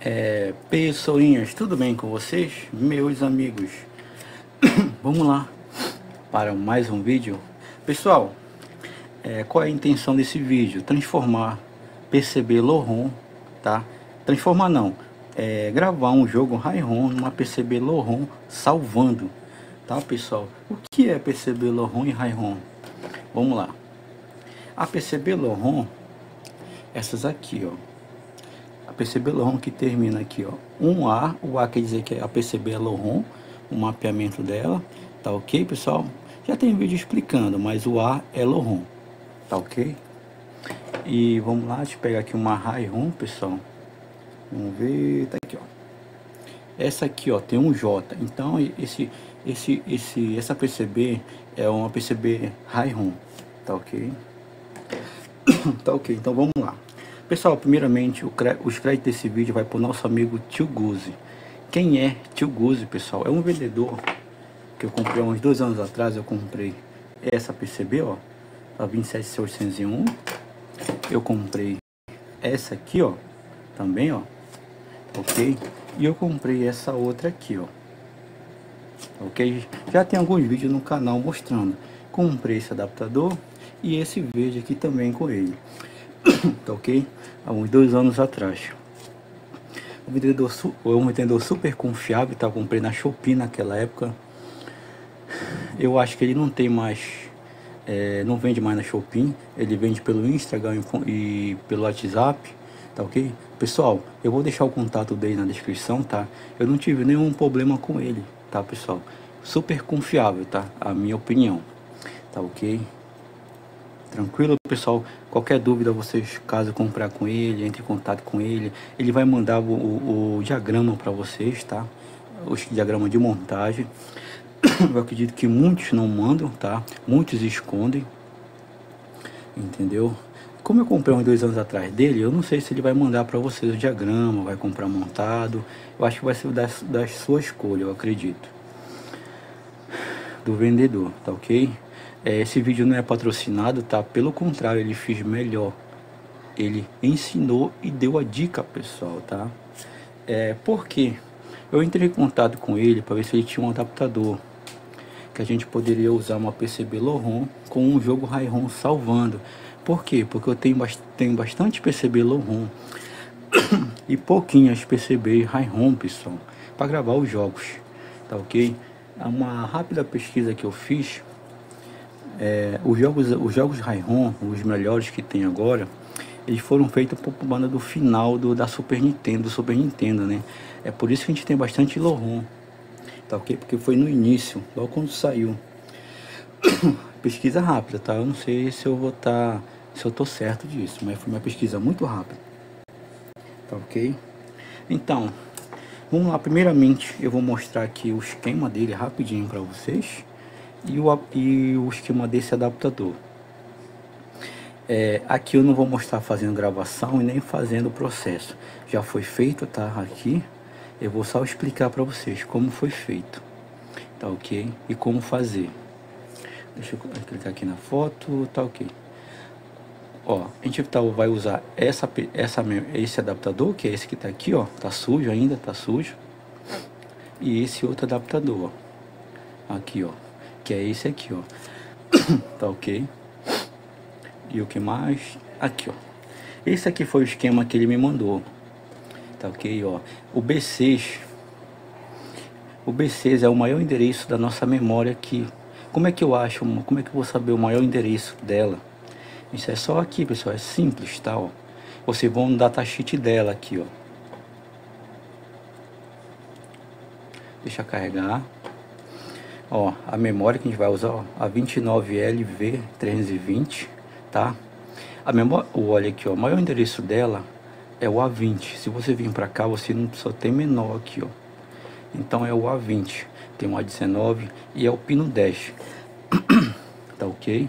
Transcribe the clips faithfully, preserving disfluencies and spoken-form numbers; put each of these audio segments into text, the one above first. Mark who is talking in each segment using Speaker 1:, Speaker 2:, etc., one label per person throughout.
Speaker 1: É, pessoinhas, tudo bem com vocês? Meus amigos, vamos lá para mais um vídeo. Pessoal, é, qual é a intenção desse vídeo? Transformar P C B low-rom, tá? Transformar não, é, gravar um jogo high-rom numa P C B low-rom salvando, tá pessoal? O que é P C B low-rom e high-rom? Vamos lá. A P C B low-rom, essas aqui, ó. A P C B low-rom que termina aqui, ó, um A, o A quer dizer que a P C B é low-rom, o mapeamento dela, tá ok, pessoal? Já tem vídeo explicando, mas o A é low-rom, tá ok? E vamos lá, deixa eu pegar aqui uma high-rom, pessoal. Vamos ver, tá aqui, ó. Essa aqui, ó, tem um J, então esse, esse, esse, essa P C B é uma P C B high-rom, tá ok? Tá ok, então vamos lá. Pessoal, primeiramente, o cre... os créditos desse vídeo vai para o nosso amigo Tio Guzi. Quem é Tio Guzi, pessoal? É um vendedor que eu comprei há uns dois anos atrás. Eu comprei essa P C B, ó, a vinte e sete C oitocentos e um. Eu comprei essa aqui, ó, também, ó, ok? E eu comprei essa outra aqui, ó, ok? Já tem alguns vídeos no canal mostrando. Comprei esse adaptador e esse verde aqui também com ele. Tá ok? Há uns dois anos atrás. Um vendedor, um vendedor super confiável, tá? Comprei na Shopee naquela época. Eu acho que ele não tem mais, é, não vende mais na Shopee. Ele vende pelo Instagram e pelo WhatsApp, tá ok? Pessoal, eu vou deixar o contato dele na descrição, tá? Eu não tive nenhum problema com ele, tá pessoal? Super confiável, tá? A minha opinião, tá ok? Tranquilo, pessoal? Qualquer dúvida, vocês, caso comprar com ele, entre em contato com ele. Ele vai mandar o, o, o diagrama para vocês, tá? O diagrama de montagem. Eu acredito que muitos não mandam, tá? Muitos escondem, entendeu? Como eu comprei uns dois anos atrás dele, eu não sei se ele vai mandar para vocês o diagrama, vai comprar montado. Eu acho que vai ser da, da sua escolha, eu acredito. Do vendedor, tá ok? Esse vídeo não é patrocinado, tá? Pelo contrário, ele fez melhor. Ele ensinou e deu a dica, pessoal, tá? É, por quê? Eu entrei em contato com ele para ver se ele tinha um adaptador que a gente poderia usar uma P C B low-rom com um jogo high-rom salvando. Por quê? Porque eu tenho, tenho bastante P C B low-rom e pouquinhas P C B high-rom, pessoal, para gravar os jogos, tá ok? Uma rápida pesquisa que eu fiz. É, os jogos, os jogos high-rom, os melhores que tem agora, eles foram feitos por banda do final do, da Super Nintendo, do Super Nintendo, né? É por isso que a gente tem bastante low-rom, tá ok? Porque foi no início, logo quando saiu. Pesquisa rápida, tá? Eu não sei se eu vou estar, se eu tô certo disso, mas foi uma pesquisa muito rápida, tá ok? Então, vamos lá. Primeiramente, eu vou mostrar aqui o esquema dele rapidinho para vocês. E o, e o esquema desse adaptador. É, aqui eu não vou mostrar fazendo gravação e nem fazendo o processo. Já foi feito, tá? Aqui eu vou só explicar para vocês como foi feito, tá ok? E como fazer. Deixa eu clicar aqui na foto, tá ok. Ó, a gente tá, vai usar essa, essa, esse adaptador, que é esse que tá aqui, ó. Tá sujo ainda, tá sujo. E esse outro adaptador, ó. Aqui, ó. Que é esse aqui, ó. Tá ok? E o que mais? Aqui, ó. Esse aqui foi o esquema que ele me mandou. Tá ok, ó. O B seis. O B seis é o maior endereço da nossa memória aqui. Como é que eu acho? Como é que eu vou saber o maior endereço dela? Isso é só aqui, pessoal. É simples, tá? Ó. Vocês vão no datasheet dela aqui, ó. Deixa eu carregar. Ó, a memória que a gente vai usar, ó, a vinte e nove L V trezentos e vinte, tá? A memória, olha aqui, ó, o maior endereço dela é o A vinte. Se você vir para cá, você não só tem menor aqui, ó. Então é o A vinte, tem um A dezenove e é o pino dez. Tá ok?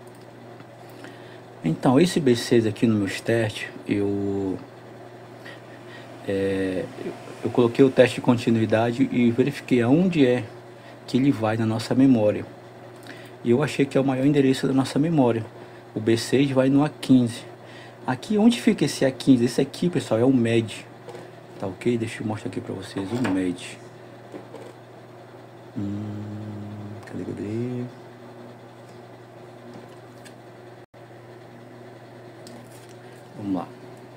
Speaker 1: Então, esse B seis aqui no meus testes, eu, é, eu, eu coloquei o teste de continuidade e verifiquei aonde é que ele vai na nossa memória. E eu achei que é o maior endereço da nossa memória. O B seis vai no A quinze. Aqui, onde fica esse A quinze? Esse aqui, pessoal, é o M E D. Tá ok? Deixa eu mostrar aqui pra vocês o médio. Hum, cadê, cadê? Vamos lá.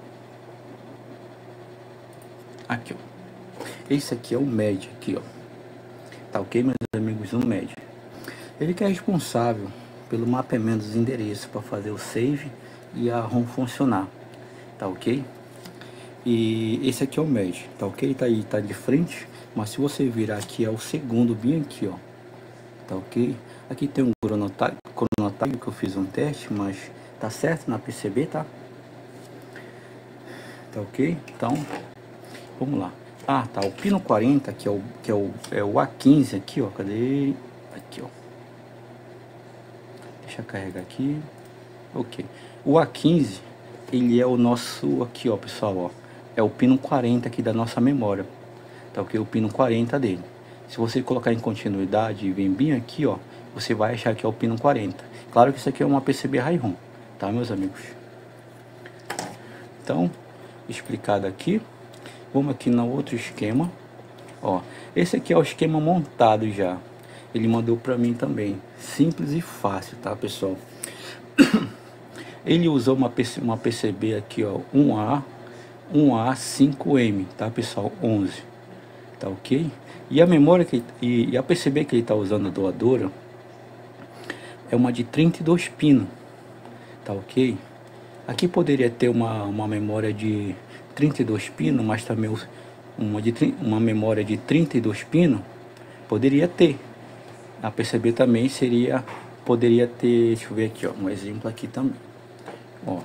Speaker 1: Aqui, ó. Esse aqui é o médio aqui, ó. Tá ok, meus amigos? O médio. Ele que é responsável pelo mapeamento dos endereços para fazer o save e a ROM funcionar. Tá ok? E esse aqui é o médio. Tá ok? Tá aí, tá de frente. Mas se você virar aqui, é o segundo bem aqui, ó. Tá ok? Aqui tem um cronotário, cronotário que eu fiz um teste, mas tá certo na P C B, tá? Tá ok? Então, vamos lá. Ah, tá. O pino quarenta, que é o, que é o, é o A quinze aqui, ó. Cadê? Aqui, ó. Deixa eu carregar aqui. Ok. O A quinze, ele é o nosso, aqui, ó, pessoal, ó. É o pino quarenta aqui da nossa memória. Tá ok? O pino quarenta dele. Se você colocar em continuidade e vir bem aqui, ó, você vai achar que é o pino quarenta. Claro que isso aqui é uma P C B Hi-ROM, tá, meus amigos? Então, explicado aqui. Vamos aqui no outro esquema. Ó, esse aqui é o esquema montado já. Ele mandou para mim também. Simples e fácil, tá, pessoal? Ele usou uma, PC, uma P C B aqui, ó, um A, um A cinco M, tá, pessoal? onze. Tá ok? E a memória que e, e a P C B que ele está usando, a doadora, é uma de trinta e dois pinos, tá ok? Aqui poderia ter uma, uma memória de trinta e dois pinos, mas também uma, de, uma memória de trinta e dois pinos, poderia ter. A P C B também seria, poderia ter, deixa eu ver aqui, ó, um exemplo aqui também. Ó,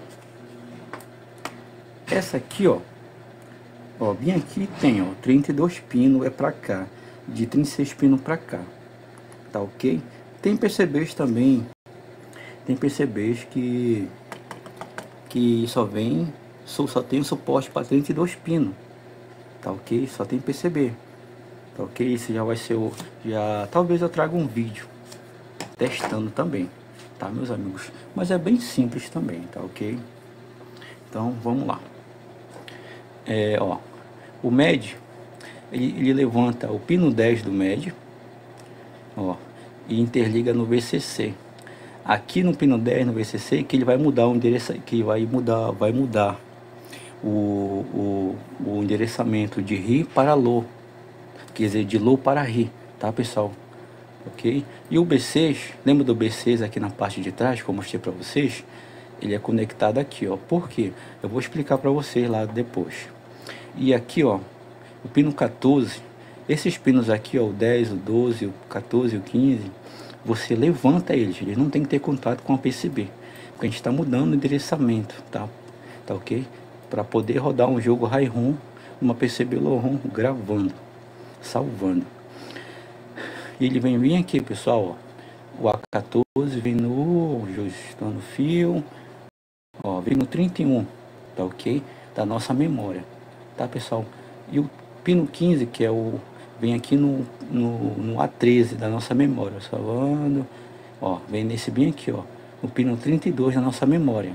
Speaker 1: essa aqui, ó, ó, bem aqui tem, ó, trinta e dois pinos é pra cá, de trinta e seis pinos pra cá, tá ok? Tem P C Bs também, tem P C Bs que que só vem, só, só tem suporte para trinta e dois pinos, tá ok? Só tem P C B, tá ok? Isso já vai ser o, já, talvez eu traga um vídeo testando também, tá, meus amigos? Mas é bem simples também, tá ok? Então, vamos lá. É, ó, o M E D, ele, ele levanta o pino dez do M E D, ó, e interliga no V C C. Aqui no pino dez, no V C C, que ele vai mudar o endereço, que vai mudar, vai mudar o, o, o endereçamento de RI para LOW, quer dizer, de LOW para RI, tá, pessoal? Ok? E o B seis, lembra do B seis aqui na parte de trás, que eu mostrei para vocês? Ele é conectado aqui, ó. Por quê? Eu vou explicar para vocês lá depois. E aqui, ó, o pino quatorze, esses pinos aqui, ó, o dez, o doze, o quatorze e o quinze, você levanta eles, eles não tem que ter contato com a P C B, porque a gente está mudando o endereçamento, tá? Tá ok? Para poder rodar um jogo Hi-ROM, uma P C B Low-ROM, gravando, salvando. E ele vem bem aqui, pessoal, ó. O A quatorze vem no, ajustando o fio, ó, vem no trinta e um, tá ok? Da nossa memória, tá, pessoal? E o pino quinze, que é o, vem aqui no, no, no A treze da nossa memória, salvando, ó, vem nesse bem aqui, ó, no pino trinta e dois da nossa memória,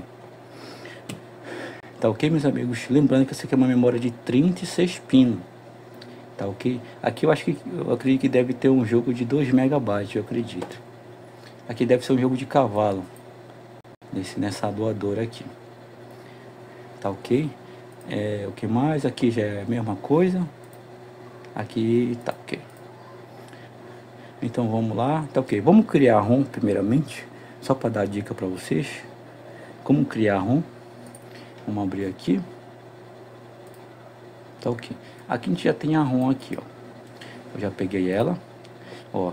Speaker 1: tá ok, meus amigos? Lembrando que essa aqui é uma memória de trinta e seis pinos, tá ok? Aqui eu acho que, eu acredito que deve ter um jogo de dois megabytes, eu acredito. Aqui deve ser um jogo de cavalo, nesse, nessa doadora aqui, tá ok? É, o que mais? Aqui já é a mesma coisa. Aqui tá ok. Então vamos lá, tá ok. Vamos criar a ROM primeiramente, só para dar dica para vocês. Como criar a ROM. Vamos abrir aqui. Tá ok. Aqui a gente já tem a ROM aqui, ó. Eu já peguei ela. Ó.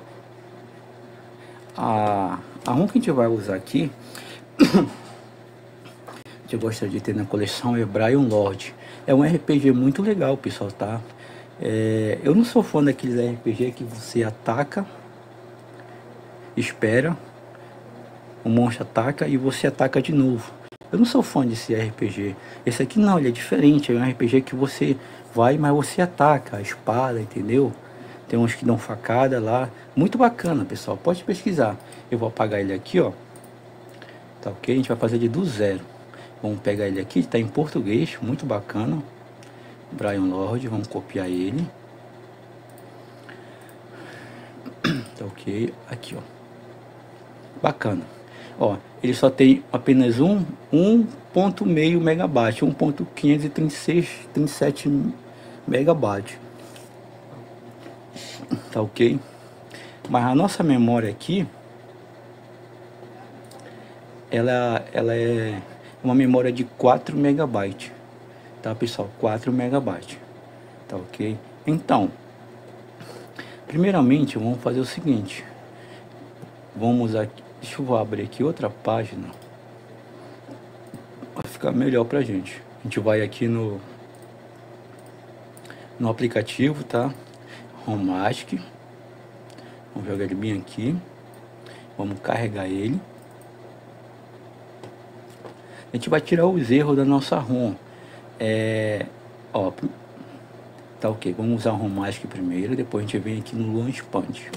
Speaker 1: A, a ROM que a gente vai usar aqui, eu gostaria de ter na coleção, é Brian Lord. É um R P G muito legal, pessoal, tá? É, eu não sou fã daqueles R P G que você ataca, espera, o monstro ataca e você ataca de novo. Eu não sou fã desse R P G. Esse aqui não, ele é diferente. É um R P G que você vai, mas você ataca a espada, entendeu? Tem uns que dão facada lá. Muito bacana, pessoal. Pode pesquisar. Eu vou apagar ele aqui, ó. Tá ok? A gente vai fazer ele do zero. Vamos pegar ele aqui. Tá em português. Muito bacana. Brian Lord, vamos copiar ele. Tá ok, aqui ó, bacana. Ó, ele só tem apenas um um ponto cinco megabyte, um ponto quinhentos e trinta e seis, trinta e sete megabyte. Tá ok? Mas a nossa memória aqui, ela, ela é uma memória de quatro megabytes, tá pessoal? quatro megabytes, tá ok? Então, primeiramente vamos fazer o seguinte, vamos aqui, deixa eu abrir aqui outra página, vai ficar melhor pra gente. A gente vai aqui no, no aplicativo, tá? Homagic, vamos jogar ele bem aqui, vamos carregar ele. A gente vai tirar os erros da nossa ROM. É, ó, tá ok, vamos usar o Homagic primeiro, depois a gente vem aqui no Launchpad.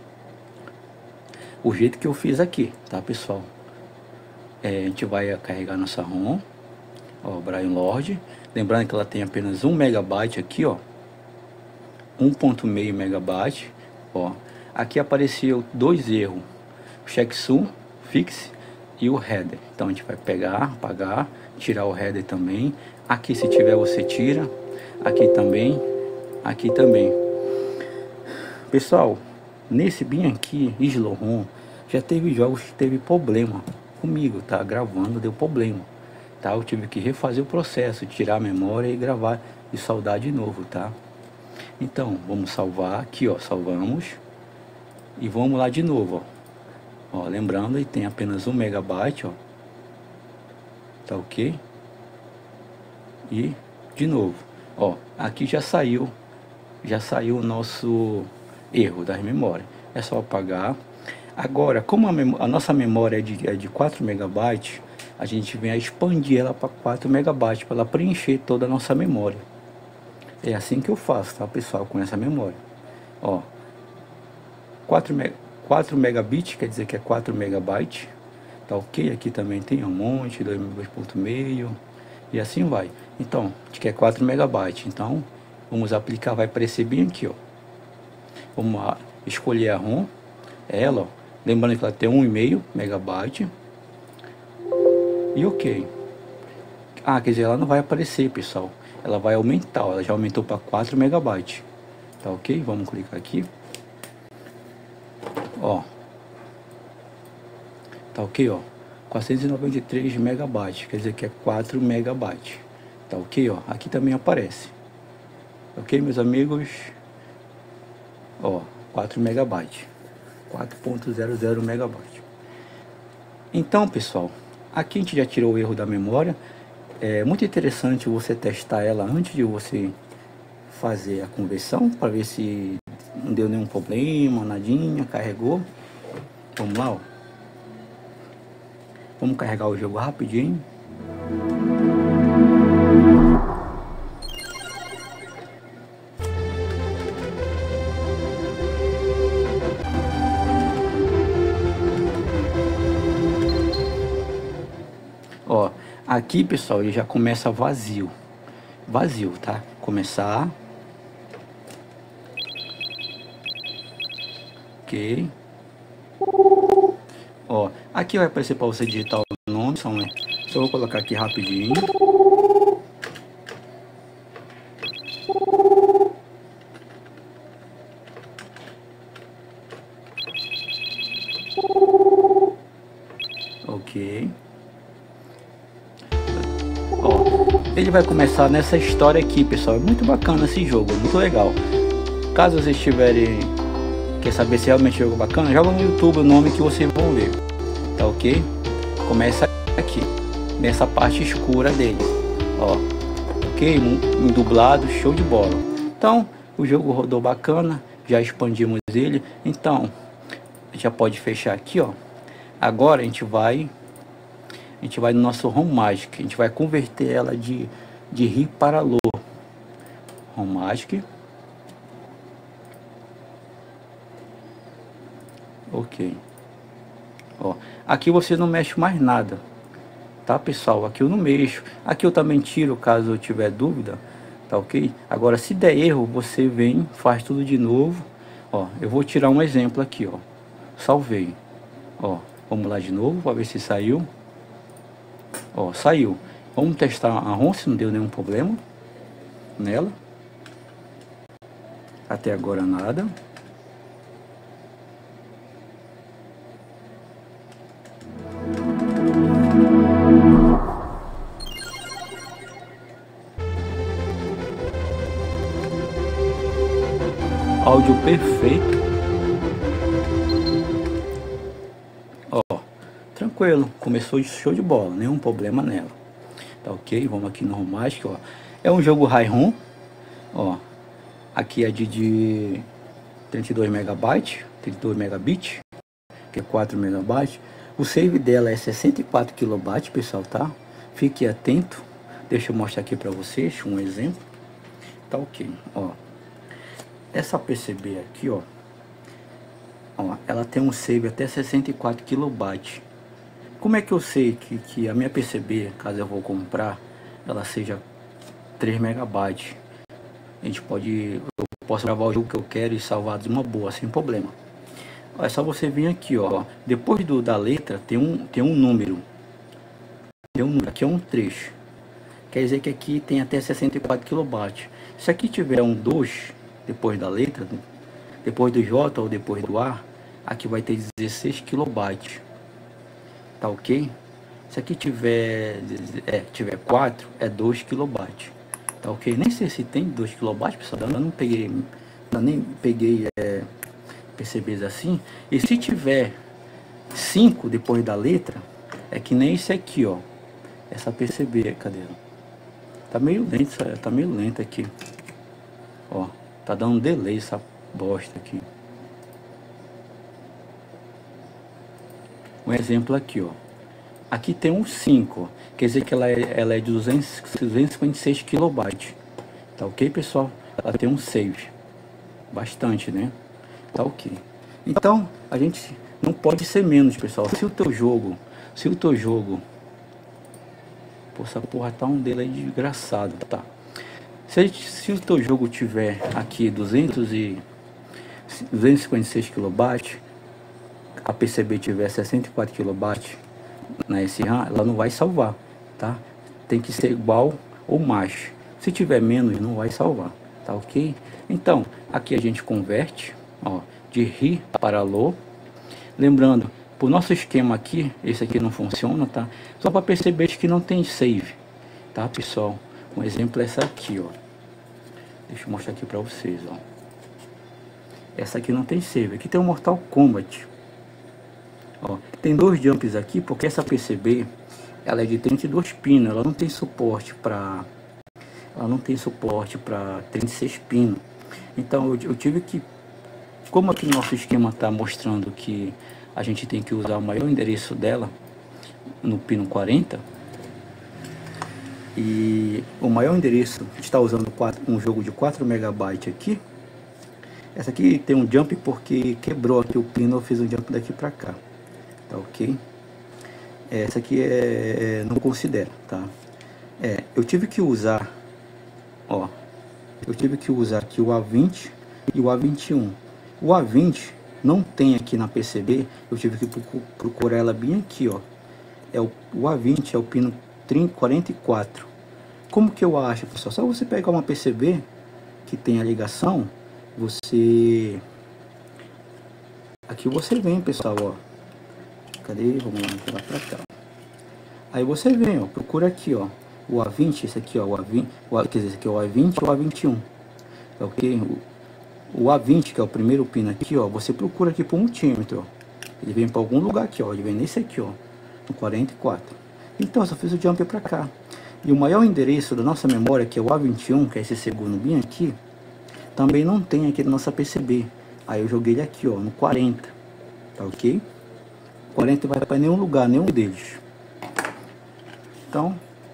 Speaker 1: O jeito que eu fiz aqui, tá pessoal? É, a gente vai carregar nossa ROM, ó, Brian Lord, lembrando que ela tem apenas um megabyte aqui, ó, um ponto cinco megabyte, ó. Aqui apareceu dois erros, o checksum fix e o header. Então a gente vai pegar, apagar, tirar o header também. Aqui se tiver você tira, aqui também, aqui também. Pessoal, nesse bem aqui, SlowROM, já teve jogos que teve problema comigo, tá? Gravando deu problema, tá? Eu tive que refazer o processo, tirar a memória e gravar e salvar de novo, tá? Então, vamos salvar aqui, ó, salvamos. E vamos lá de novo, ó. Ó, lembrando, ele tem apenas um megabyte, ó. Tá ok? E, de novo, ó, aqui já saiu, já saiu o nosso erro das memórias. É só apagar. Agora, como a, a nossa memória é de, é de quatro megabytes, a gente vem a expandir ela para quatro megabytes, para ela preencher toda a nossa memória. É assim que eu faço, tá pessoal, com essa memória. Ó, quatro megabits, quer dizer que é quatro megabytes, tá ok? Aqui também tem um monte, dois ponto cinco, e assim vai. Então, a gente quer quatro megabytes, então vamos aplicar, vai aparecer bem aqui, ó. Vamos lá, escolher a ROM, ela, ó, lembrando que ela tem um e meio megabyte, e ok. Ah, quer dizer, ela não vai aparecer, pessoal, ela vai aumentar, ó, ela já aumentou para quatro megabytes, tá ok? Vamos clicar aqui. Ó, tá ok, ó, quatrocentos e noventa e três megabytes, quer dizer que é quatro megabytes, tá ok, ó, aqui também aparece, ok, meus amigos, ó, quatro megabytes, quatro ponto zero zero megabytes. Então, pessoal, aqui a gente já tirou o erro da memória. É muito interessante você testar ela antes de você fazer a conversão, para ver se não deu nenhum problema, nadinha, carregou. Vamos lá, ó. Vamos carregar o jogo rapidinho. Ó, aqui pessoal, ele já começa vazio. Vazio, tá? Começar. Ok. Ó, aqui vai aparecer para você digitar o nome, só, né? Só vou colocar aqui rapidinho. Ok. Ó, ele vai começar nessa história aqui, pessoal. É muito bacana esse jogo, muito legal. Caso vocês tiverem, quer saber se realmente é um jogo bacana, joga no YouTube o nome que vocês vão ver, tá ok? Começa aqui, nessa parte escura dele, ó, ok? Um, um dublado, show de bola. Então, o jogo rodou bacana, já expandimos ele, então, já pode fechar aqui, ó. Agora a gente vai, a gente vai no nosso Homagic, a gente vai converter ela de, de R I para L O. Homagic. Ok. Ó, aqui você não mexe mais nada, tá pessoal? Aqui eu não mexo. Aqui eu também tiro caso eu tiver dúvida. tá ok? Agora se der erro, você vem, faz tudo de novo. Ó, eu vou tirar um exemplo aqui, ó, salvei, ó, vamos lá de novo para ver se saiu. Ó, saiu. Vamos testar a ROM se não deu nenhum problema nela. Até agora nada. Áudio perfeito. Ó, tranquilo, começou de show de bola, nenhum problema nela. Tá ok? Vamos aqui no Romagic, ó. É um jogo high ROM, ó. Aqui é de, de trinta e dois megabytes, trinta e dois megabits, que é quatro megabytes. O save dela é sessenta e quatro kilobytes, pessoal, tá? Fique atento. Deixa eu mostrar aqui para vocês um exemplo. Tá ok, ó. Essa P C B aqui, ó, ó, ela tem um save até sessenta e quatro kilobytes. Como é que eu sei que, que a minha P C B, caso eu vou comprar, ela seja três megabytes? A gente pode, eu posso gravar o jogo que eu quero e salvar de uma boa, sem problema. É só você vir aqui, ó, depois do, da letra tem um, tem um número. Tem um número, aqui é um trecho. Quer dizer que aqui tem até sessenta e quatro kilobytes. Se aqui tiver um dois, depois da letra, depois do J ou depois do A, aqui vai ter dezesseis kilobytes. Tá ok? Se aqui tiver, é, tiver quatro, é dois kilobytes. Tá ok? Nem sei se tem dois kilobytes, pessoal. Eu não peguei, eu nem peguei é, P C Bs assim. E se tiver cinco depois da letra, é que nem esse aqui, ó. Essa P C B, cadê? Tá meio lento, tá meio lento aqui. Ó, tá dando delay essa bosta aqui. Um exemplo aqui, ó. Aqui tem um cinco, quer dizer que ela é, ela é de duzentos, duzentos e cinquenta e seis kilobytes. Tá ok, pessoal? Ela tem um save. Bastante, né? Tá ok. Então, a gente não pode ser menos, pessoal. Se o teu jogo, se o teu jogo... Pô, essa porra tá um delay desgraçado, tá? Se, se o teu jogo tiver aqui duzentos e, duzentos e cinquenta e seis kilobytes, a P C B tiver sessenta e quatro kilobytes na S RAM, ela não vai salvar, tá? Tem que ser igual ou mais. Se tiver menos, não vai salvar, tá ok? Então, aqui a gente converte, ó, de R para LOW. Lembrando, pro nosso esquema aqui, esse aqui não funciona, tá? Só para perceber que não tem save, tá, pessoal? Um exemplo é essa aqui, ó. Deixa eu mostrar aqui para vocês, ó. Essa aqui não tem save. Aqui tem o Mortal Kombat. Ó, tem dois jumps aqui, porque essa P C B, ela é de trinta e dois pinos. Ela não tem suporte para, ela não tem suporte para trinta e seis pinos. Então eu, eu tive que, como aqui no nosso esquema tá mostrando que a gente tem que usar o maior endereço dela no pino quarenta. E o maior endereço está usando um jogo de quatro megabytes aqui. Essa aqui tem um jump porque quebrou aqui o pino, eu fiz um jump daqui para cá. Tá ok? Essa aqui é, é, não considera, tá? É, eu tive que usar, ó, eu tive que usar aqui o A vinte e o A vinte e um. O A vinte não tem aqui na P C B, eu tive que procurar ela bem aqui, ó. É o, o A vinte é o pino quarenta e quatro. Como que eu acho, pessoal? Só você pegar uma P C B que tem a ligação, você... Aqui você vem, pessoal, ó. Cadê? Vamos lá, pra cá. Aí você vem, ó, procura aqui, ó. O A vinte, esse aqui, ó, o A vinte, o A, quer dizer, esse aqui é o A vinte e o A vinte e um. Tá ok? O, o A vinte, que é o primeiro pino aqui, ó, você procura aqui por multímetro, ó. Ele vem para algum lugar aqui, ó. Ele vem nesse aqui, ó, no quarenta e quatro. Então eu só fiz o jump para cá. E o maior endereço da nossa memória, que é o A vinte e um, que é esse segundo bem aqui, também não tem aqui na nossa P C B. Aí eu joguei ele aqui, ó, no quarenta. Tá ok? quarenta vai para nenhum lugar, nenhum deles. Então,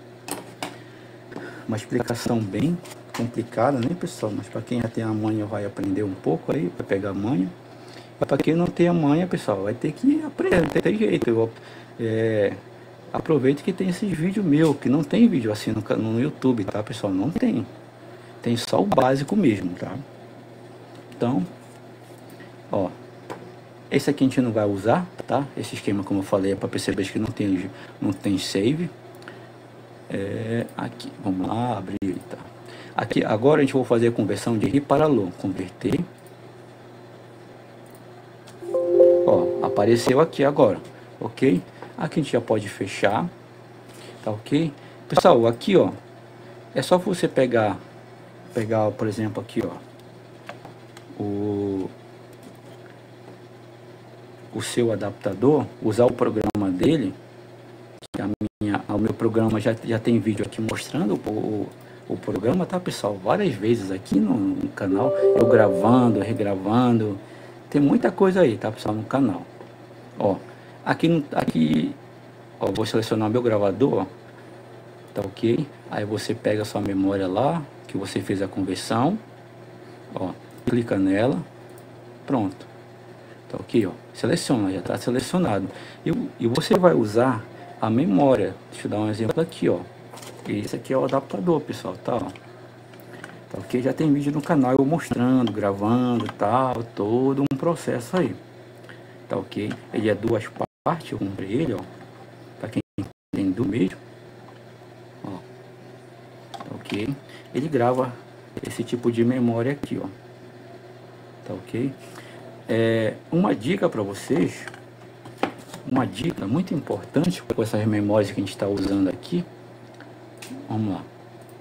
Speaker 1: uma explicação bem complicada, né, pessoal? Mas para quem já tem a manha vai aprender um pouco aí, para pegar a manha. E para quem não tem a manha, pessoal, vai ter que aprender, não tem jeito. Eu, é, aproveite que tem esses vídeos meus, que não tem vídeo assim no, no YouTube, tá, pessoal? Não tem. tem só o básico mesmo, tá? Então, ó, esse aqui a gente não vai usar, tá? Esse esquema, como eu falei, é para perceber que não tem, não tem save. É, aqui, vamos lá, abrir, tá? Aqui, agora a gente vai fazer a conversão de ri para lo, converter. Ó, apareceu aqui agora, ok? Aqui a gente já pode fechar, tá ok? Pessoal, aqui, ó, é só você pegar, pegar, por exemplo, aqui, ó, o, o seu adaptador, usar o programa dele, que a minha, o meu programa já, já tem vídeo aqui mostrando o, o, o programa, tá, pessoal? Várias vezes aqui no, no canal, eu gravando, regravando, tem muita coisa aí, tá, pessoal, no canal. Ó, aqui, aqui, ó, vou selecionar meu gravador, ó, tá ok? Aí você pega a sua memória lá, que você fez a conversão, ó, clica nela, pronto, tá ok, ó, seleciona, já está selecionado, e, e você vai usar a memória. Deixa eu dar um exemplo aqui, ó, esse aqui é o adaptador, pessoal, tá, ó, tá ok? Já tem vídeo no canal eu mostrando, gravando, tal, todo um processo aí, tá ok? Ele é duas partes, eu comprei ele, ó, para quem tem do mesmo, ó, tá ok? Ele grava esse tipo de memória aqui, ó, tá ok? É, uma dica para vocês, uma dica muito importante com essas memórias que a gente está usando aqui, vamos lá.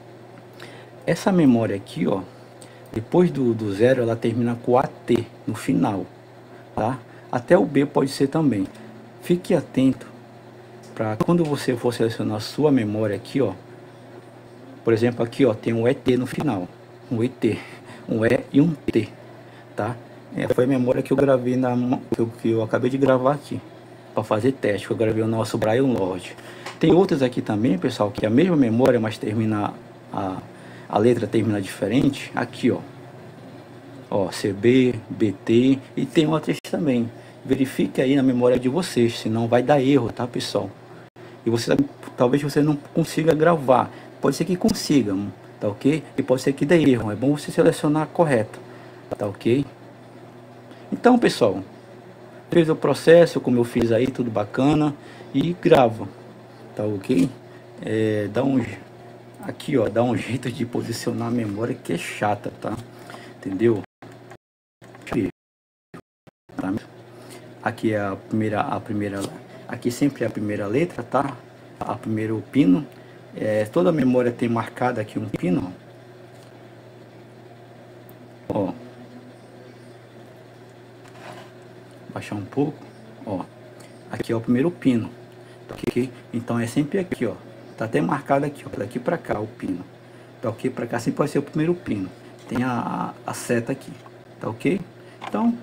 Speaker 1: Essa memória aqui, ó, depois do, do zero, ela termina com A T no final, tá? Até o B pode ser também. Fique atento para quando você for selecionar a sua memória aqui, ó, por exemplo, aqui, ó, tem um E T no final, um E T, um E e um T, tá? É, foi a memória que eu gravei na que eu, que eu acabei de gravar aqui para fazer teste, que eu gravei o nosso Brian Lord. Tem outras aqui também, pessoal, que é a mesma memória, mas termina a, a letra termina diferente. Aqui, ó, ó, C B, B T, e tem outras também. Verifique aí na memória de vocês, senão vai dar erro, tá, pessoal? E você talvez você não consiga gravar, pode ser que consiga, tá ok? E pode ser que dê erro, é bom você selecionar a correta, tá ok? Então, pessoal, fez o processo como eu fiz aí, tudo bacana, e grava, tá ok? É, dá um aqui, ó, dá um jeito de posicionar a memória que é chata, tá? Entendeu? Aqui é a primeira, a primeira, aqui sempre é a primeira letra, tá? A primeiro pino. É, toda a memória tem marcado aqui um pino, ó. Baixar um pouco, ó. Aqui é o primeiro pino, tá ok? Então é sempre aqui, ó. Tá até marcado aqui, ó, daqui para cá o pino, tá ok? Para cá sempre vai ser o primeiro pino. Tem a, a, a seta aqui, tá ok? Então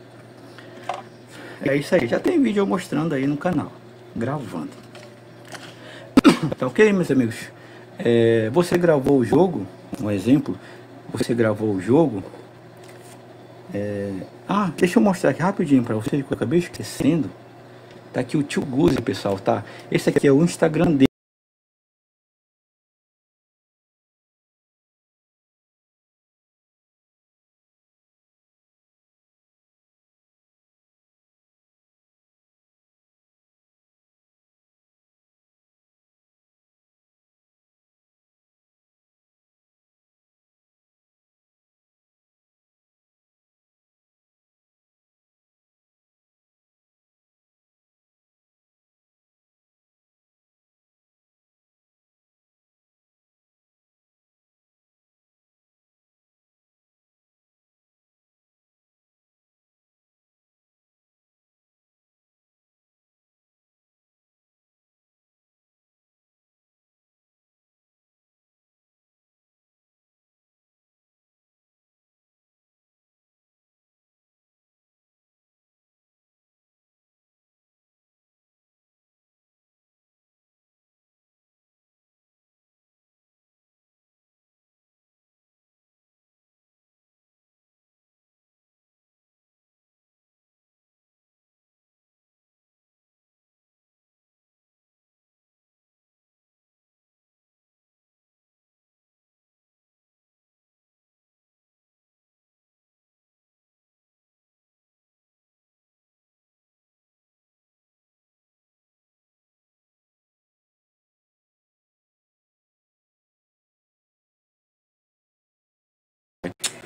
Speaker 1: é isso aí. Já tem vídeo eu mostrando aí no canal, gravando. Tá ok, meus amigos? É, você gravou o jogo, um exemplo. Você gravou o jogo. É, ah, deixa eu mostrar aqui rapidinho para vocês que eu acabei esquecendo. Tá aqui o Tio Guzi, pessoal, tá? Esse aqui é o Instagram dele.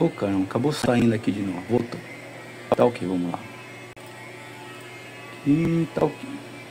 Speaker 1: Pô, caramba, acabou saindo aqui de novo. Voltou. Tá ok, vamos lá. E tá ok.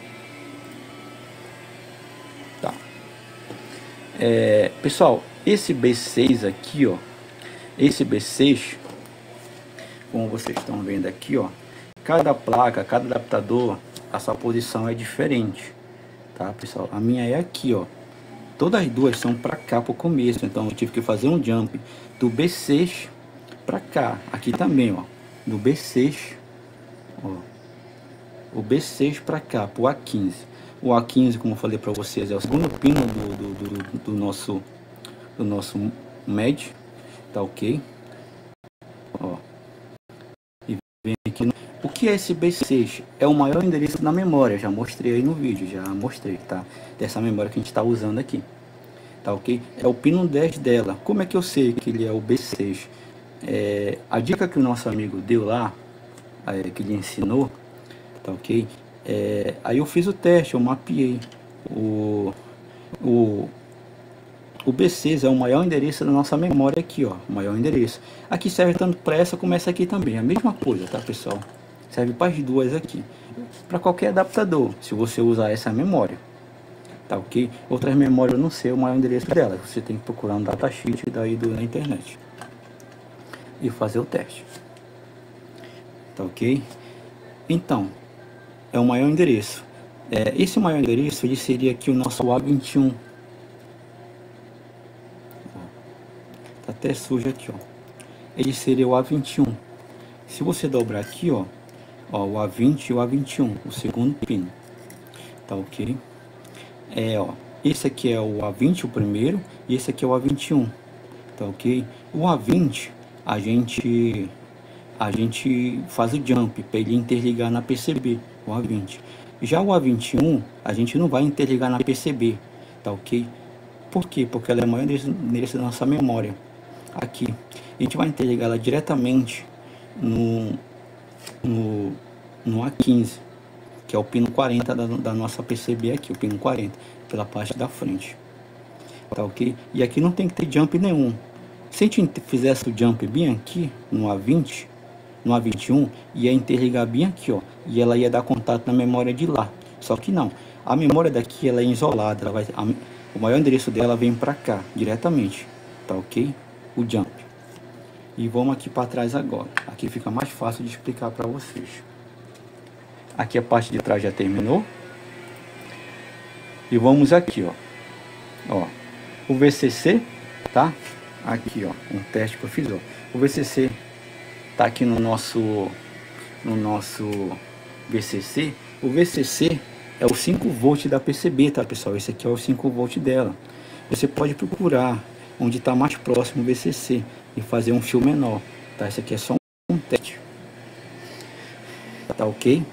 Speaker 1: Tá. É, pessoal, esse B seis aqui, ó. Esse B seis, como vocês estão vendo aqui, ó. Cada placa, cada adaptador, a sua posição é diferente. Tá, pessoal? A minha é aqui, ó. Todas as duas são para cá, pro começo. Então eu tive que fazer um jump do B seis para cá. Aqui também, ó. Do B seis, ó. O B seis para cá, pro A quinze. O A quinze, como eu falei para vocês, é o segundo pino do, do, do, do nosso do nosso M E D. Tá ok? Ó. E vem aqui no... O que é esse B seis? É o maior endereço na memória. Já mostrei aí no vídeo, já mostrei, tá? Dessa memória que a gente está usando aqui. Tá ok? É o pino dez dela. Como é que eu sei que ele é o B seis? É, a dica que o nosso amigo deu lá, é, que ele ensinou, tá ok? É, aí eu fiz o teste, eu mapeei. O, o, o B seis é o maior endereço da nossa memória aqui, ó. O maior endereço. Aqui serve tanto para essa como essa aqui também. A mesma coisa, tá, pessoal? Serve para as duas aqui. Para qualquer adaptador, se você usar essa memória. Tá ok? Outras memórias eu não sei o maior endereço dela. Você tem que procurar um datasheet daí do, na internet. E fazer o teste. Tá ok? Então, é o maior endereço. É, esse maior endereço, ele seria aqui o nosso A vinte e um. Tá até sujo aqui, ó. Ele seria o A vinte e um. Se você dobrar aqui, ó, ó, o A vinte e o A vinte e um, o segundo pino. Tá ok? É, ó, esse aqui é o A vinte, o primeiro, e esse aqui é o A vinte e um. Tá ok? O A vinte, a gente a gente faz o jump para ele interligar na P C B, o A vinte. Já o A vinte e um, a gente não vai interligar na P C B, tá ok? Por quê? Porque ela é maior endereço da nossa memória. Aqui, a gente vai interligar ela diretamente no, no, no A quinze, que é o pino quarenta da, da nossa P C B aqui, o pino quarenta, pela parte da frente. Tá ok? E aqui não tem que ter jump nenhum. Se a gente fizesse o jump bem aqui, no A vinte, no A vinte e um, ia interligar bem aqui, ó. E ela ia dar contato na memória de lá. Só que não. A memória daqui, ela é isolada. Ela vai, a, o maior endereço dela vem para cá, diretamente. Tá ok? O jump. E vamos aqui para trás agora. Aqui fica mais fácil de explicar para vocês. Aqui a parte de trás já terminou. E vamos aqui, ó. Ó. O V C C, tá? Aqui, ó. Um teste que eu fiz, ó. O V C C tá aqui no nosso no nosso V C C. O V C C é o cinco volts da P C B, tá, pessoal? Esse aqui é o cinco volts dela. Você pode procurar onde está mais próximo o V C C e fazer um fio menor, tá? Esse aqui é só um teste, tá ok?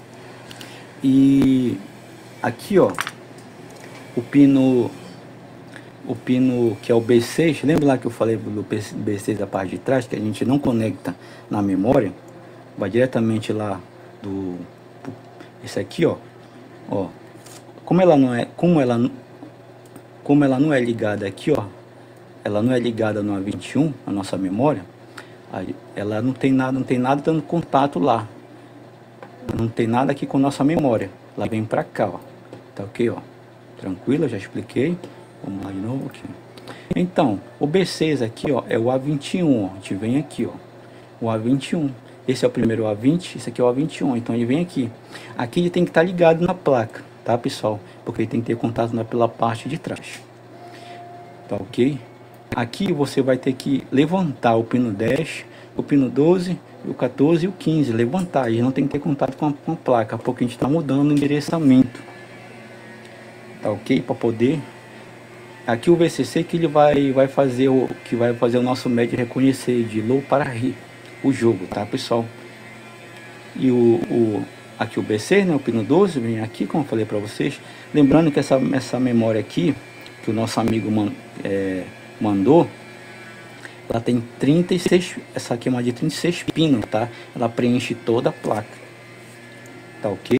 Speaker 1: E aqui, ó, o pino o pino que é o B seis, lembra lá que eu falei do B seis da parte de trás, que a gente não conecta na memória, vai diretamente lá do esse aqui, ó, ó, como ela não é, como ela como ela não é ligada aqui, ó, ela não é ligada no A vinte e um, a nossa memória, aí ela não tem nada, não tem nada dando contato lá, não tem nada aqui com nossa memória, ela vem pra cá, ó, tá ok, ó, tranquilo, eu já expliquei. Vamos lá de novo aqui. Então, o B seis aqui, ó, é o A vinte e um, ó. A gente vem aqui, ó. O A vinte e um. Esse é o primeiro A vinte, esse aqui é o A vinte e um. Então ele vem aqui. Aqui ele tem que estar ligado na placa, tá, pessoal? Porque ele tem que ter contato na, pela parte de trás. Tá ok? Aqui você vai ter que levantar o pino dez, o pino doze, o quatorze e o quinze. Levantar. E não tem que ter contato com a, com a placa, porque a gente está mudando o endereçamento. Tá ok? Para poder... Aqui o V C C que ele vai, vai fazer o que vai fazer o nosso M E D reconhecer de low para high o jogo, tá, pessoal? E o, o aqui o B C, né, o pino doze vem aqui, como eu falei para vocês. Lembrando que essa essa memória aqui que o nosso amigo man, é, mandou, ela tem trinta e seis, essa aqui é uma de trinta e seis pinos, tá? Ela preenche toda a placa, tá ok?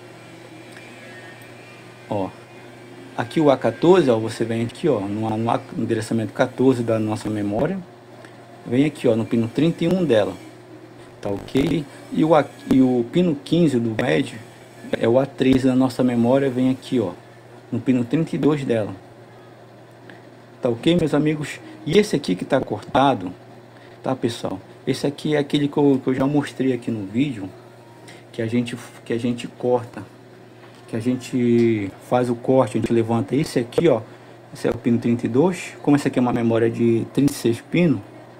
Speaker 1: Ó. Aqui o A quatorze, ó, você vem aqui, ó, no, no, no endereçamento quatorze da nossa memória, vem aqui, ó, no pino trinta e um dela, tá ok? E o, e o pino quinze do médio, é o A três da nossa memória, vem aqui, ó, no pino trinta e dois dela, tá ok, meus amigos? E esse aqui que tá cortado, tá, pessoal? Esse aqui é aquele que eu, que eu já mostrei aqui no vídeo, que a gente, que a gente corta, que a gente faz o corte, a gente levanta esse aqui, ó, esse é o pino trinta e dois, como esse aqui é uma memória de trinta e seis pinos,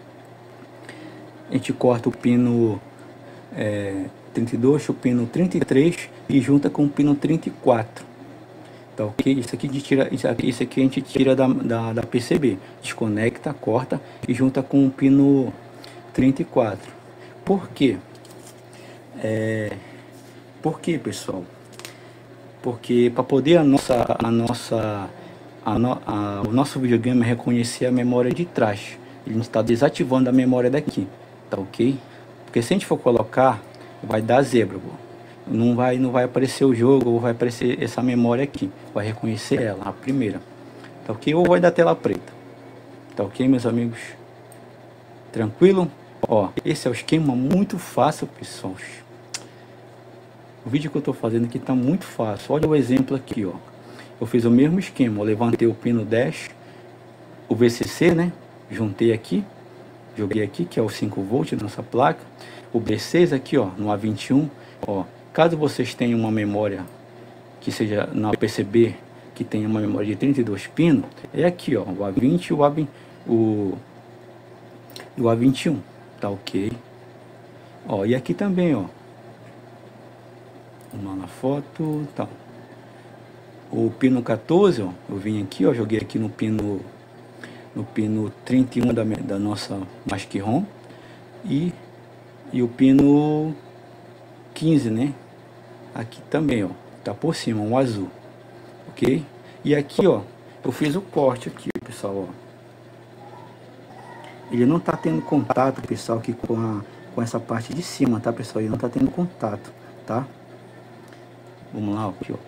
Speaker 1: a gente corta o pino é, trinta e dois, o pino trinta e três e junta com o pino trinta e quatro, tá ok? Isso aqui, de tira, isso aqui, isso aqui a gente tira da, da, da P C B, desconecta, corta e junta com o pino trinta e quatro. Por quê? É, por quê, pessoal? Porque para poder a nossa, a nossa, a no, a, o nosso videogame reconhecer a memória de trás, ele está desativando a memória daqui, tá ok? Porque se a gente for colocar, vai dar zebra, pô. Não vai, não vai aparecer o jogo, ou vai aparecer essa memória aqui, vai reconhecer ela, a primeira, tá ok? Ou vai dar tela preta, tá ok, meus amigos? Tranquilo? Ó, esse é o esquema muito fácil, pessoal. O vídeo que eu tô fazendo aqui tá muito fácil. Olha o exemplo aqui, ó. Eu fiz o mesmo esquema, eu levantei o pino dez, o V C C, né? Juntei aqui, joguei aqui, que é o cinco volts da nossa placa. O B seis aqui, ó, no A vinte e um, ó. Caso vocês tenham uma memória que seja na P C B, que tenha uma memória de trinta e dois pinos, é aqui, ó, o A vinte e o A vinte, o, o A vinte e um, tá ok? Ó, e aqui também, ó. Vamos lá na foto, tá. O pino quatorze, ó, eu vim aqui, ó, joguei aqui no pino no pino trinta e um da, da nossa Mask-ROM e, e o pino quinze, né? Aqui também, ó, tá por cima, um azul, ok? E aqui, ó, eu fiz o corte aqui, pessoal, ó. Ele não tá tendo contato, pessoal, aqui com a com essa parte de cima, tá, pessoal? Ele não tá tendo contato, tá? Vamos lá, aqui, ó.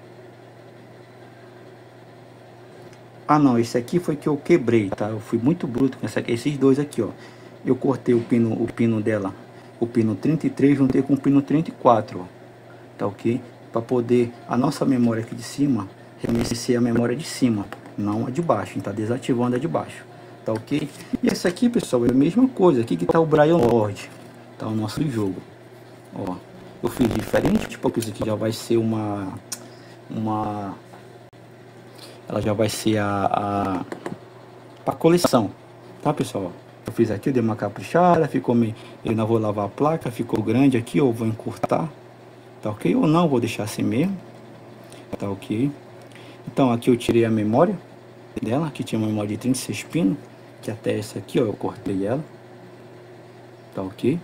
Speaker 1: Ah, não, esse aqui foi que eu quebrei, tá? Eu fui muito bruto com essa, esses dois aqui, ó. Eu cortei o pino, o pino dela, o pino trinta e três, juntei com o pino trinta e quatro, ó. Tá ok? Para poder a nossa memória aqui de cima reconhecer a memória de cima, não a de baixo. Tá desativando a de baixo, tá ok? E essa aqui, pessoal, é a mesma coisa. Aqui que tá o Brian Lord, tá o nosso jogo, ó. Eu fiz diferente, porque isso aqui já vai ser uma uma ela já vai ser a, a, a coleção, tá, pessoal? Eu fiz aqui, eu dei uma caprichada, ficou meio, eu não vou lavar a placa, ficou grande aqui, eu vou encurtar, tá ok? Ou não, vou deixar assim mesmo, tá ok? Então aqui eu tirei a memória dela, que tinha uma memória de trinta e seis pinos, que até essa aqui, ó, eu cortei ela, tá ok?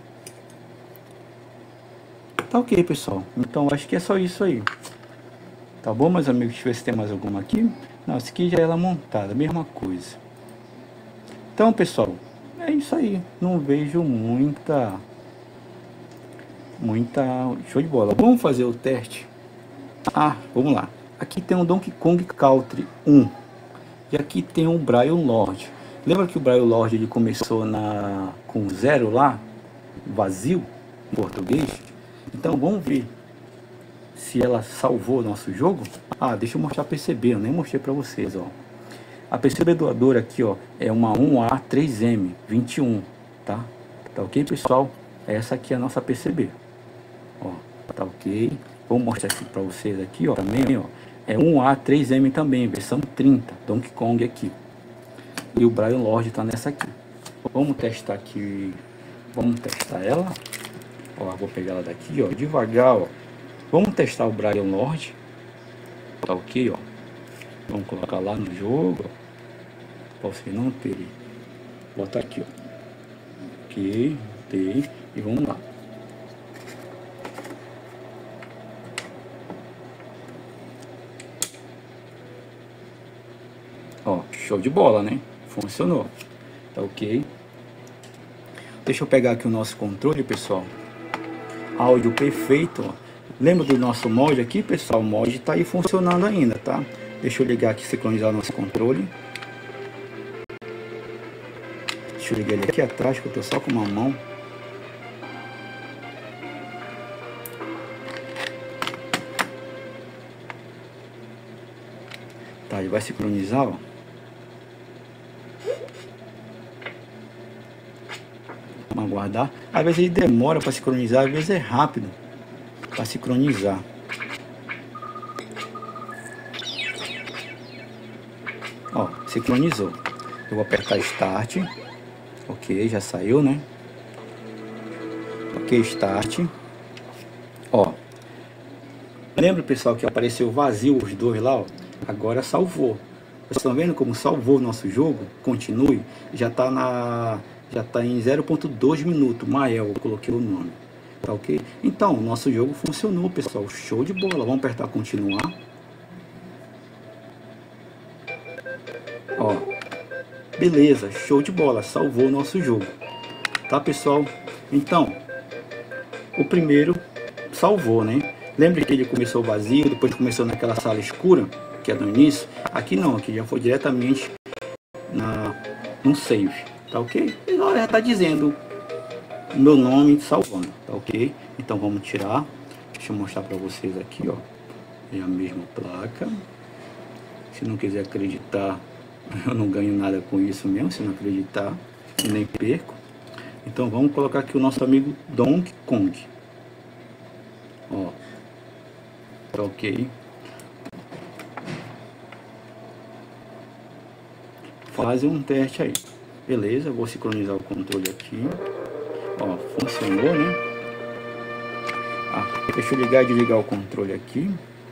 Speaker 1: Tá ok, pessoal, então acho que é só isso aí. Tá bom, meus amigos? Deixa eu ver se tem mais alguma aqui. Não, esse aqui já é ela montada, mesma coisa. Então, pessoal, é isso aí. Não vejo muita... Muita... Show de bola. Vamos fazer o teste? Ah, vamos lá. Aqui tem um Donkey Kong Country um. E aqui tem um Brian Lord. Lembra que o Brian Lord ele começou na... com zero lá? Vazio, em português? Então, vamos ver se ela salvou o nosso jogo. Ah, deixa eu mostrar a P C B, eu nem mostrei para vocês, ó. A P C B doadora aqui, ó, é uma um A três M vinte e um, tá? Tá ok, pessoal? Essa aqui é a nossa P C B, ó, tá ok? Vou mostrar aqui para vocês aqui, ó, também, ó, é um A três M também, versão trinta, Donkey Kong aqui. E o Brian Lord tá nessa aqui. Vamos testar aqui, vamos testar ela. Ó, vou pegar ela daqui, ó, devagar, ó. Vamos testar o Brian Lord. Tá ok, ó. Vamos colocar lá no jogo, para você não ter. Botar aqui, ó. Ok, ok. E vamos lá. Ó, show de bola, né? Funcionou. Tá ok. Deixa eu pegar aqui o nosso controle, pessoal. Áudio perfeito, ó. Lembra do nosso mod aqui, pessoal? O mod tá aí funcionando ainda, tá? Deixa eu ligar aqui, sincronizar o nosso controle. Deixa eu ligar ele aqui atrás, que eu tô só com uma mão. Tá, ele vai sincronizar, ó. Vamos aguardar. Às vezes ele demora para sincronizar, às vezes é rápido para sincronizar. Ó, sincronizou. Eu vou apertar Start. Ok, já saiu, né? Ok, Start. Ó. Lembra, pessoal, que apareceu vazio os dois lá, ó? Agora salvou. Vocês estão vendo como salvou o nosso jogo? Continue. Já tá na... Já tá em zero ponto dois minutos. Mael, eu coloquei o nome. Tá ok? Então, o nosso jogo funcionou, pessoal. Show de bola. Vamos apertar continuar. Ó. Beleza, show de bola. Salvou o nosso jogo. Tá, pessoal? Então, o primeiro salvou, né? Lembra que ele começou vazio, depois começou naquela sala escura, que é no início? Aqui não, aqui já foi diretamente na, no save, tá ok? E agora já tá dizendo o meu nome salvando, tá ok? Então vamos tirar, deixa eu mostrar para vocês aqui, ó. É a mesma placa. Se não quiser acreditar, eu não ganho nada com isso mesmo, se não acreditar, eu nem perco. Então vamos colocar aqui o nosso amigo Donkey Kong. Ó. Tá ok. Faz um teste aí. Beleza, vou sincronizar o controle aqui. Ó, funcionou, né? Ah, deixa eu ligar e desligar o controle aqui.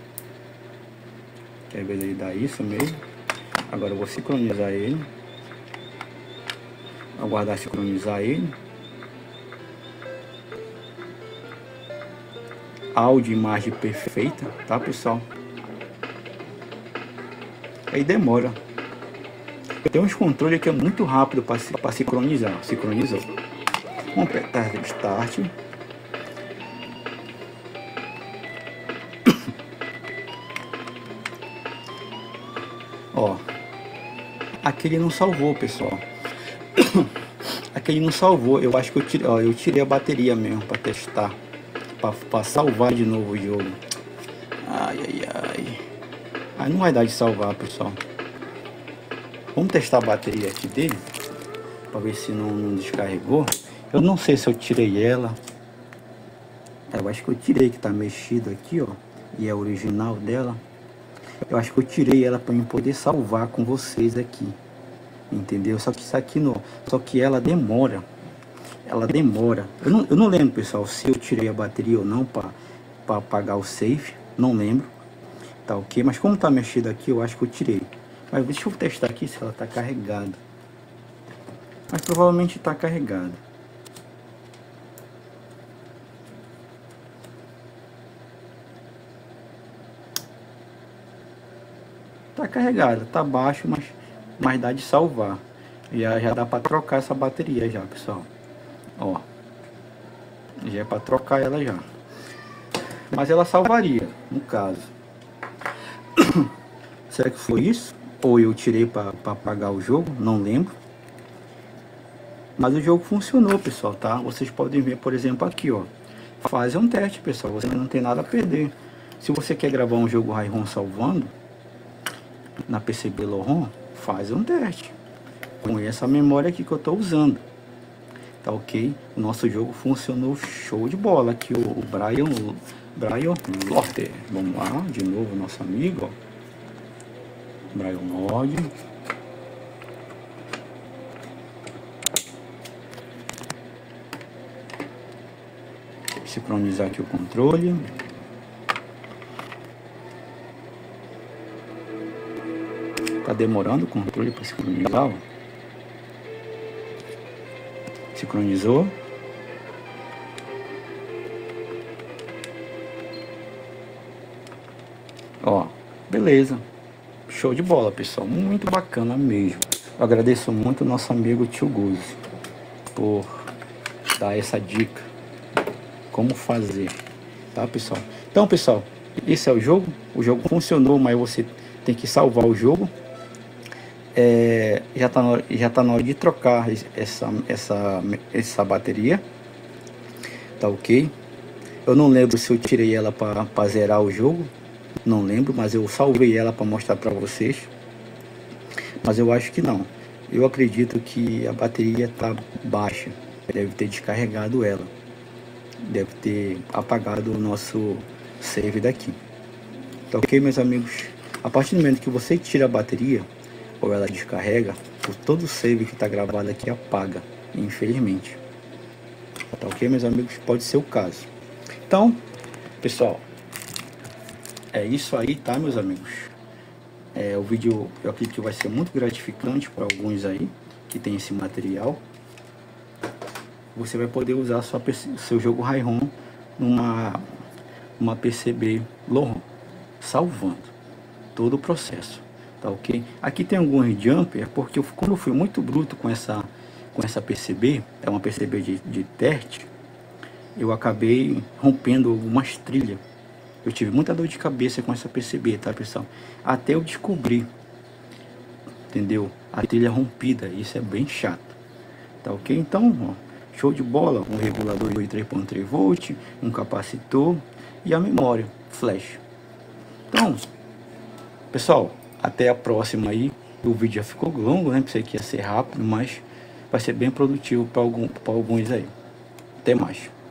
Speaker 1: Que às vezes ele dá isso mesmo. Agora eu vou sincronizar ele. Aguardar sincronizar ele. Áudio e imagem perfeita, tá, pessoal? Aí demora. Tem uns controles que é muito rápido para sincronizar. Sincronizou. Vamos apertar Start. Ó, aquele não salvou, pessoal. Aquele não salvou. Eu acho que eu tirei, ó, eu tirei a bateria mesmo para testar. Para salvar de novo o jogo. Ai, ai, ai. Aí não vai dar de salvar, pessoal. Vamos testar a bateria aqui dele. Para ver se não, não descarregou. Eu não sei se eu tirei ela. Eu acho que eu tirei, que tá mexido aqui, ó. E é original dela. Eu acho que eu tirei ela para eu poder salvar com vocês aqui. Entendeu? Só que isso aqui não. Só que ela demora. Ela demora. Eu não, eu não lembro, pessoal, se eu tirei a bateria ou não para apagar o save. Não lembro. Tá ok? Mas como tá mexido aqui, eu acho que eu tirei. Mas deixa eu testar aqui se ela tá carregada. Mas provavelmente tá carregada. Tá carregada. Tá baixo, mas, mas dá de salvar. Já, já dá para trocar essa bateria já, pessoal. Ó, já é para trocar ela já. Mas ela salvaria, no caso. Será que foi isso? Ou eu tirei para apagar o jogo? Não lembro. Mas o jogo funcionou, pessoal, tá? Vocês podem ver, por exemplo, aqui, ó. Faz um teste, pessoal. Você não tem nada a perder. Se você quer gravar um jogo Hi-ROM salvando na P C B Low-ROM, faz um teste. Com essa memória aqui que eu estou usando. Tá ok? O nosso jogo funcionou show de bola. Aqui o, o Brian, o Brian Lorter. Vamos lá, de novo, nosso amigo, ó. Brian Lorter. Sincronizar aqui o controle. Tá demorando o controle para sincronizar, ó. Sincronizou. Ó, beleza. Show de bola, pessoal. Muito bacana mesmo. Eu agradeço muito ao nosso amigo Tio Guzi por dar essa dica. Como fazer. Tá, pessoal? Então, pessoal, esse é o jogo. O jogo funcionou, mas você tem que salvar o jogo. é, já está na, já tá na hora de trocar essa, essa, essa bateria, tá ok? Eu não lembro se eu tirei ela para zerar o jogo, não lembro, mas eu salvei ela para mostrar para vocês, mas eu acho que não. Eu acredito que a bateria tá baixa, deve ter descarregado ela, deve ter apagado o nosso save daqui, tá ok, meus amigos? A partir do momento que você tira a bateria ou ela descarrega, todo o save que está gravado aqui apaga, infelizmente, tá ok, meus amigos? Pode ser o caso. Então, pessoal, é isso aí, tá, meus amigos? É, o vídeo, eu acredito que vai ser muito gratificante para alguns aí que tem esse material. Você vai poder usar sua, seu jogo High-ROM numa uma P C B low-ROM, salvando todo o processo, tá ok? Aqui tem alguns jumper, porque eu, quando eu fui muito bruto com essa, com essa P C B, é uma P C B de, de teste, eu acabei rompendo algumas trilhas. Eu tive muita dor de cabeça com essa P C B, tá, pessoal? Até eu descobrir, entendeu? A trilha rompida, isso é bem chato, tá ok? Então, ó, show de bola, um regulador de três ponto três volts, um capacitor e a memória flash. Então, pessoal, até a próxima aí. O vídeo já ficou longo, né? Pensei que ia ser rápido, mas vai ser bem produtivo para algum, para alguns aí. Até mais.